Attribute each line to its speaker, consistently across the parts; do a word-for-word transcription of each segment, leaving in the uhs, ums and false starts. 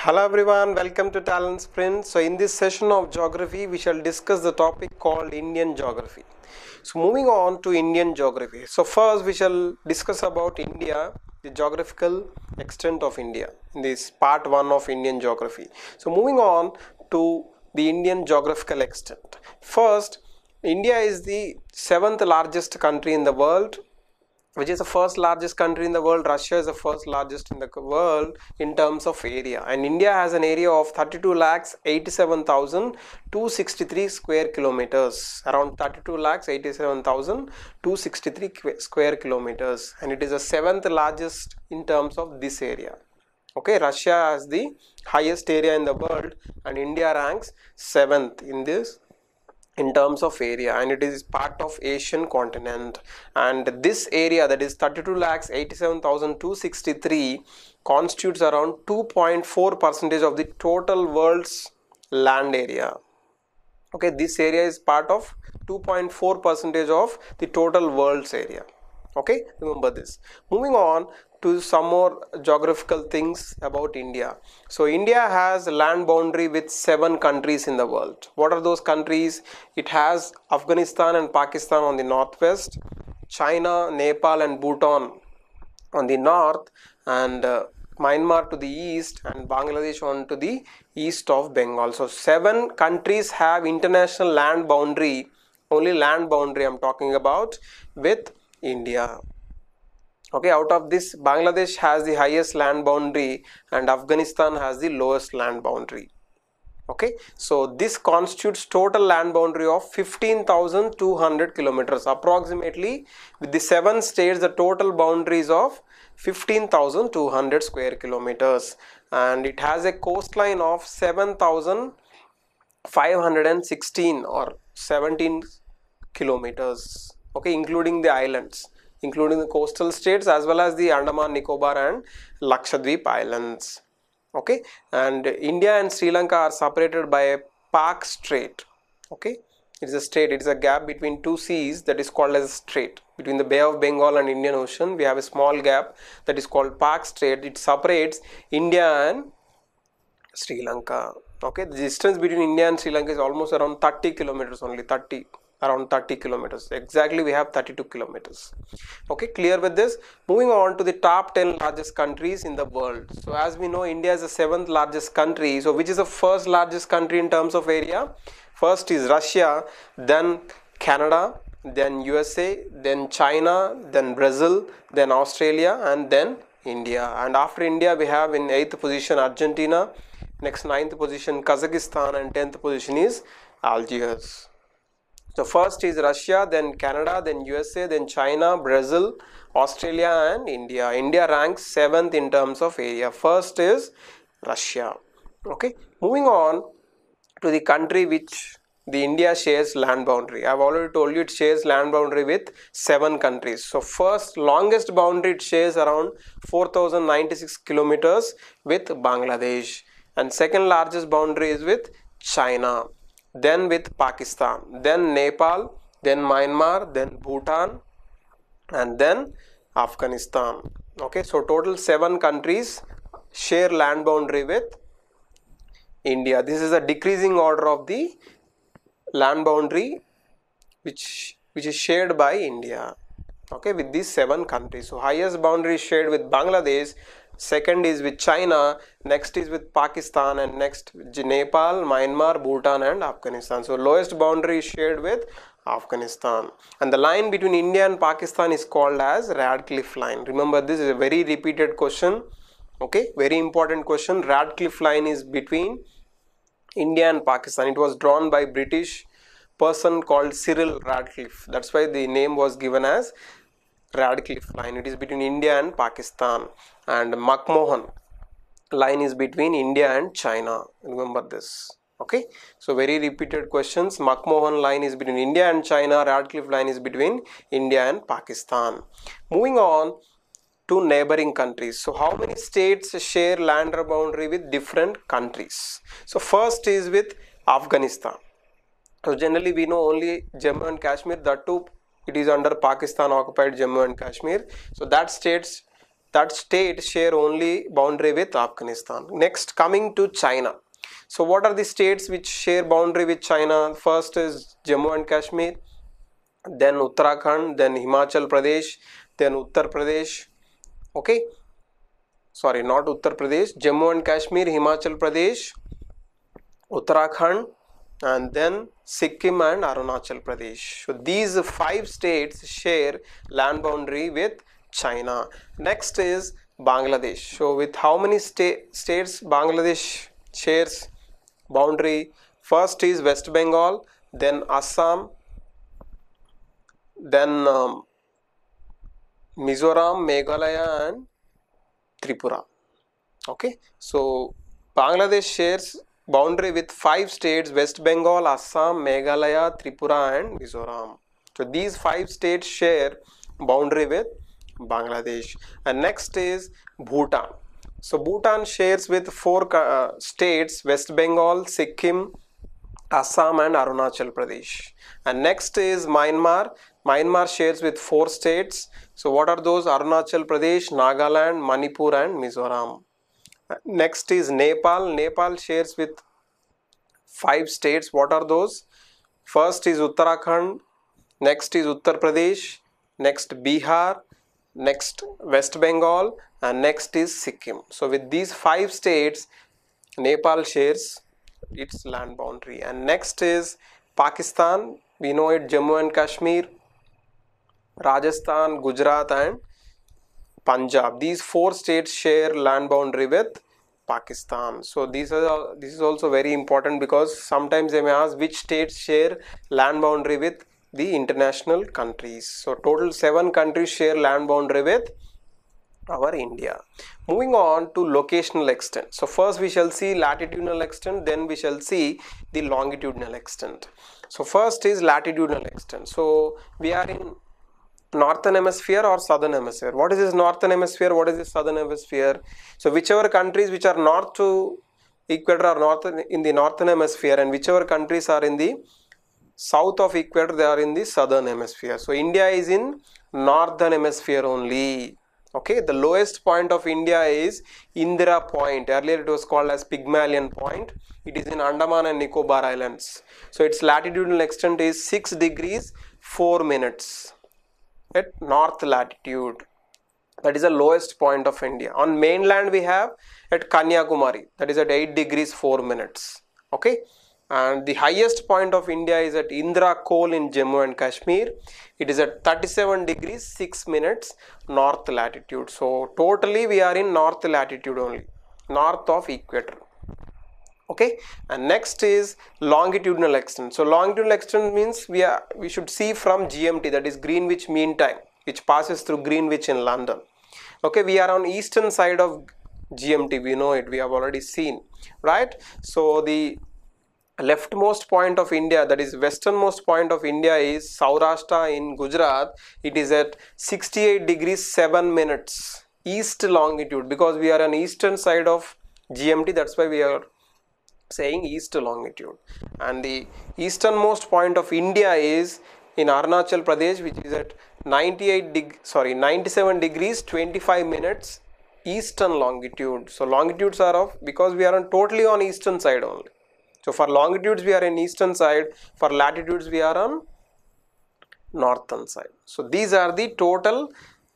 Speaker 1: Hello everyone, welcome to TalentSprint. So in this session of geography, we shall discuss the topic called Indian geography. So moving on to Indian geography. So first we shall discuss about India, the geographical extent of India in this part one of Indian geography. So moving on to the Indian geographical extent. First, India is the seventh largest country in the world, which is the first largest country in the world. Russia is the first largest in the world in terms of area, and India has an area of thirty-two lakhs eighty-seven thousand two hundred sixty-three square kilometers, around thirty-two lakhs eighty-seven thousand two hundred sixty-three square kilometers, and it is the seventh largest in terms of this area. Okay, Russia has the highest area in the world and India ranks seventh in this in terms of area, and it is part of Asian continent. And this area, that is thirty-two lakhs eighty-seven thousand two hundred sixty-three, constitutes around two point four percent of the total world's land area. Okay, this area is part of two point four percent of the total world's area. Okay, remember this. Moving on to some more geographical things about India. So India has land boundary with seven countries in the world. What are those countries? It has Afghanistan and Pakistan on the northwest, China, Nepal and Bhutan on the north, and uh, Myanmar to the east, and Bangladesh on to the east of Bengal. So seven countries have international land boundary, only land boundary I'm talking about, with India. Okay, out of this, Bangladesh has the highest land boundary and Afghanistan has the lowest land boundary. Okay, so this constitutes total land boundary of fifteen thousand two hundred kilometers. Approximately, with the seven states, the total boundaries of fifteen thousand two hundred square kilometers, and it has a coastline of seven thousand five hundred sixteen or seventeen kilometers. Okay, including the islands, including the coastal states as well as the Andaman, Nicobar and Lakshadweep islands. Okay, and India and Sri Lanka are separated by a Pak Strait. Okay, it is a strait, it is a gap between two seas that is called as a strait. Between the Bay of Bengal and Indian Ocean, we have a small gap that is called Pak Strait. It separates India and Sri Lanka. Okay, the distance between India and Sri Lanka is almost around thirty kilometers only, thirty. Around thirty kilometers. Exactly, we have thirty-two kilometers. Okay, clear with this? Moving on to the top ten largest countries in the world. So as we know, India is the seventh largest country. So which is the first largest country in terms of area? First is Russia, then Canada, then U S A, then China, then Brazil, then Australia, and then India. And after India, we have in eighth position Argentina, next ninth position Kazakhstan, and tenth position is Algiers. So first is Russia, then Canada, then U S A, then China, Brazil, Australia and India. India ranks seventh in terms of area. First is Russia. Okay, moving on to the country which the India shares land boundary. I have already told you it shares land boundary with seven countries. So first longest boundary, it shares around four thousand ninety-six kilometers with Bangladesh, and second largest boundary is with China, then with Pakistan, then Nepal, then Myanmar, then Bhutan, and then Afghanistan. Okay, so total seven countries share land boundary with India. This is a decreasing order of the land boundary which which is shared by India. Okay, with these seven countries. So highest boundary is shared with Bangladesh, second is with China, next is with Pakistan, and next Nepal, Myanmar, Bhutan and Afghanistan. So lowest boundary is shared with Afghanistan, and the line between India and Pakistan is called as Radcliffe line. Remember, this is a very repeated question. Okay, very important question. Radcliffe line is between India and Pakistan. It was drawn by British person called Cyril Radcliffe. That's why the name was given as Radcliffe line. It is between India and Pakistan. And McMahon line is between India and China. Remember this. Okay, so very repeated questions. McMahon line is between India and China. Radcliffe line is between India and Pakistan. Moving on to neighboring countries. So how many states share land boundary with different countries? So first is with Afghanistan. So generally we know only Jammu and Kashmir, that too it is under Pakistan occupied Jammu and Kashmir. So that states that state share only boundary with Afghanistan. Next, coming to China. So what are the states which share boundary with China? First is Jammu and Kashmir, then Uttarakhand, then Himachal Pradesh, then Uttar Pradesh. Okay, sorry, not Uttar Pradesh, Jammu and Kashmir, Himachal Pradesh, Uttarakhand, and then Sikkim and Arunachal Pradesh. So these five states share land boundary with China. Next is Bangladesh. So with how many sta states Bangladesh shares boundary? First is West Bengal, then Assam, then um, Mizoram, Meghalaya and Tripura. Okay, so Bangladesh shares boundary with five states: West Bengal, Assam, Meghalaya, Tripura and Mizoram. So these five states share boundary with Bangladesh. And next is Bhutan. So Bhutan shares with four uh, states: West Bengal, Sikkim, Assam and Arunachal Pradesh. And next is Myanmar. Myanmar shares with four states. So what are those? Arunachal Pradesh, Nagaland, Manipur and Mizoram. Next is Nepal. Nepal shares with five states. What are those? First is Uttarakhand, next is Uttar Pradesh, next Bihar, next West Bengal and next is Sikkim. So with these five states, Nepal shares its land boundary. And next is Pakistan. We know it: Jammu and Kashmir, Rajasthan, Gujarat and Punjab. These four states share land boundary with Pakistan. So these are this is also very important, because sometimes they may ask which states share land boundary with the international countries. So total seven countries share land boundary with our India. Moving on to locational extent. So first we shall see latitudinal extent, then we shall see the longitudinal extent. So first is latitudinal extent. So we are in northern hemisphere or southern hemisphere. What is this northern hemisphere? What is this southern hemisphere? So whichever countries which are north to equator are northern in the northern hemisphere, and whichever countries are in the south of equator, they are in the southern hemisphere. So India is in northern hemisphere only. Okay, the lowest point of India is Indira Point. Earlier it was called as Pygmalion Point. It is in Andaman and Nicobar Islands. So its latitudinal extent is six degrees four minutes at north latitude. That is the lowest point of India. On mainland we have at Kanyakumari, that is at eight degrees four minutes. Okay, and the highest point of India is at Indra Col in Jammu and Kashmir. It is at thirty-seven degrees six minutes north latitude. So totally we are in north latitude only, north of equator. Okay, and next is longitudinal extent. So longitudinal extent means we are we should see from G M T, that is Greenwich Mean Time, which passes through Greenwich in London. Okay, we are on eastern side of G M T. We know it, we have already seen, right? So the leftmost point of India, that is westernmost point of India, is Saurashtra in Gujarat. It is at sixty-eight degrees seven minutes east longitude, because we are on eastern side of G M T. That's why we are saying east longitude. And the easternmost point of India is in Arunachal Pradesh, which is at ninety-eight deg sorry ninety-seven degrees twenty-five minutes eastern longitude. So longitudes are of, because we are on totally on eastern side only. So for longitudes we are in eastern side, for latitudes we are on northern side. So these are the total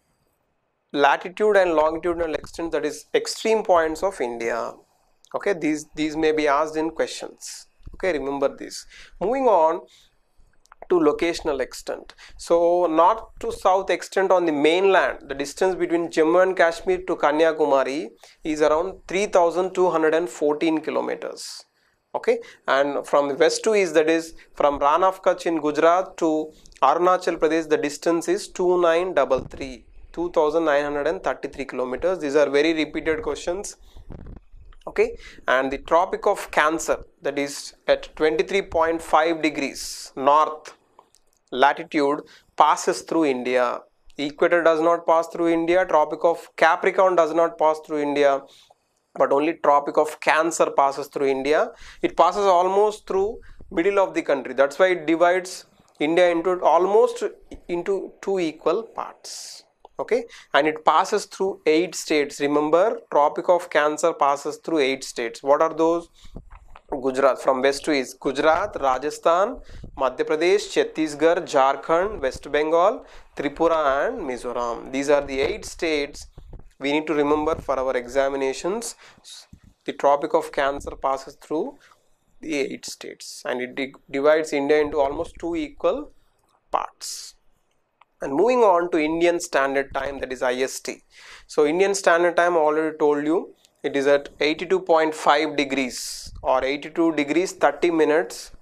Speaker 1: latitude and longitudinal extent, that is extreme points of India. Okay, these these may be asked in questions. Okay, remember this. Moving on to locational extent. So north to south extent on the mainland, the distance between Jammu and Kashmir to Kanyakumari is around three thousand two hundred fourteen kilometers. Okay, and from west to east, that is from Rann of Kutch in Gujarat to Arunachal Pradesh, the distance is two thousand nine hundred thirty-three, two thousand nine hundred thirty-three kilometers. These are very repeated questions. Okay, and the Tropic of Cancer, that is at twenty-three point five degrees north latitude, passes through India. The equator does not pass through India. Tropic of Capricorn does not pass through India, but only Tropic of Cancer passes through India. It passes almost through middle of the country. That's why it divides India into almost into two equal parts. Okay, and it passes through eight states. Remember, Tropic of Cancer passes through eight states. What are those? Gujarat, from west to east: Gujarat, Rajasthan, Madhya Pradesh, Chhattisgarh, Jharkhand, West Bengal, Tripura and Mizoram. These are the eight states we need to remember for our examinations. The Tropic of Cancer passes through the eight states and it divides India into almost two equal parts. And moving on to Indian Standard Time, that is I S T. So Indian Standard Time, I already told you, it is at eighty-two point five degrees or eighty-two degrees thirty minutes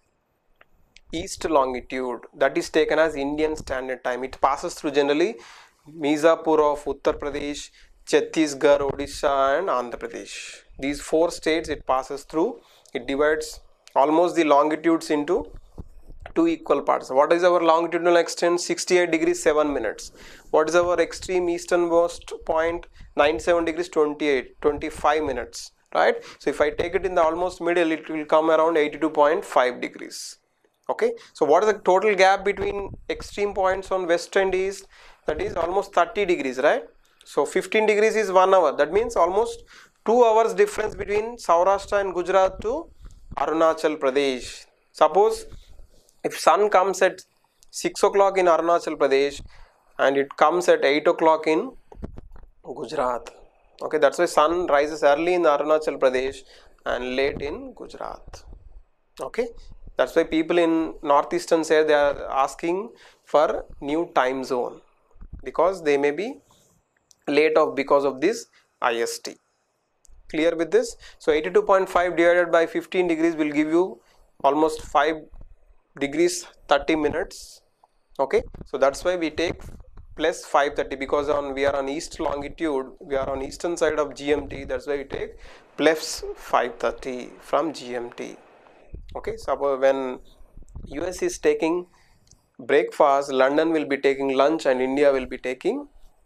Speaker 1: east longitude. That is taken as Indian Standard Time. It passes through generally Mirzapur of Uttar Pradesh, Chhattisgarh, Odisha and Andhra Pradesh. These four states it passes through. It divides almost the longitudes into two equal parts. What is our longitudinal extent? sixty-eight degrees seven minutes. What is our extreme easternmost point? ninety-seven degrees twenty-eight, twenty-five minutes, right? So if I take it in the almost middle, it will come around eighty-two point five degrees. Okay, so what is the total gap between extreme points on west and east? That is almost thirty degrees, right? So fifteen degrees is one hour. That means almost two hours difference between Saurashtra and Gujarat to Arunachal Pradesh. Suppose if sun comes at six o'clock in Arunachal Pradesh and it comes at eight o'clock in Gujarat. Okay, that's why sun rises early in Arunachal Pradesh and late in Gujarat. Okay, that's why people in northeastern say they are asking for new time zone because they may be late of because of this I S T. Clear with this? So eighty-two point five divided by fifteen degrees will give you almost five degrees thirty minutes. Okay, so that's why we take plus five thirty because on we are on east longitude, we are on eastern side of G M T. That's why we take plus five thirty from G M T. Okay, so when U S is taking breakfast, London will be taking lunch and India will be taking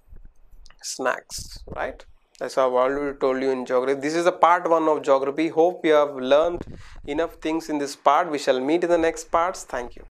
Speaker 1: snacks, right? That's how I already told you in geography. This is a part one of geography. Hope you have learned enough things in this part. We shall meet in the next parts. Thank you.